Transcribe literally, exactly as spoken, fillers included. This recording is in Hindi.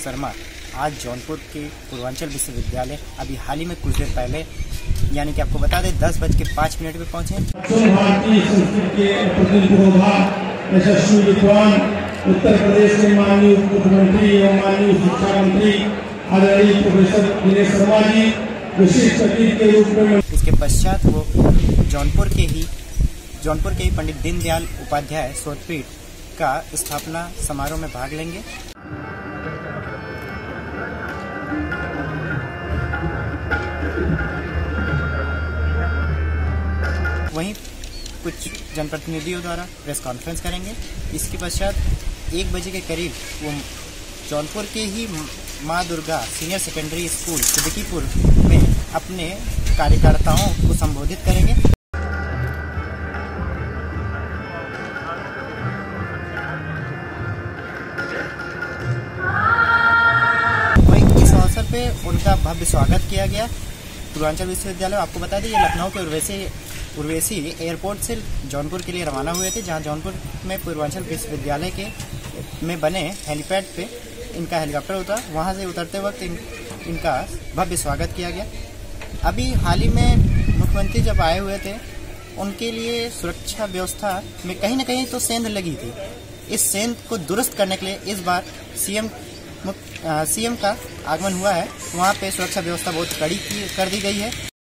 शर्मा आज जौनपुर के पूर्वांचल विश्वविद्यालय अभी हाल ही में कुछ देर पहले यानी कि आपको बता दें दस बज के पाँच मिनट में पहुंचे। भारतीय संस्कृति के प्रतिनिधि यशस्वी विद्वान उत्तर प्रदेश के माननीय उप मुख्यमंत्री एवं माननीय शिक्षा मंत्री आदरणीय प्रोफेसर दिनेश शर्मा जी विशिष्ट अतिथि के रूप में। इसके पश्चात वो जौनपुर के ही जौनपुर के ही पंडित दीनदयाल उपाध्याय शोधपीठ का स्थापना समारोह में भाग लेंगे। वहीं कुछ जनप्रतिनिधियों द्वारा प्रेस कॉन्फ्रेंस करेंगे। इसके पश्चात एक बजे के करीब वो जौनपुर के ही माँ Durga senior secondary school Siddiquipur में अपने कार्यकर्ताओं को संबोधित करेंगे। वहीं इस अवसर पे उनका भव्य स्वागत किया गया। पूर्वांचल विश्वविद्यालय आपको बता दें ये लखनऊ के उर्वशी उर्वशी एयरपोर्ट से जौनपुर के लिए रवाना हुए थे, जहां जौनपुर में पूर्वांचल विश्वविद्यालय के में बने हेलीपैड पे इनका हेलीकॉप्टर उतरा। वहां से उतरते वक्त इन, इनका भव्य स्वागत किया गया। अभी हाल ही में मुख्यमंत्री जब आए हुए थे उनके लिए सुरक्षा व्यवस्था में कहीं न कहीं तो सेंध लगी थी। इस सेंध को दुरुस्त करने के लिए इस बार सीएम सीएम का आगमन हुआ है। वहाँ पे सुरक्षा व्यवस्था बहुत कड़ी की कर दी गई है।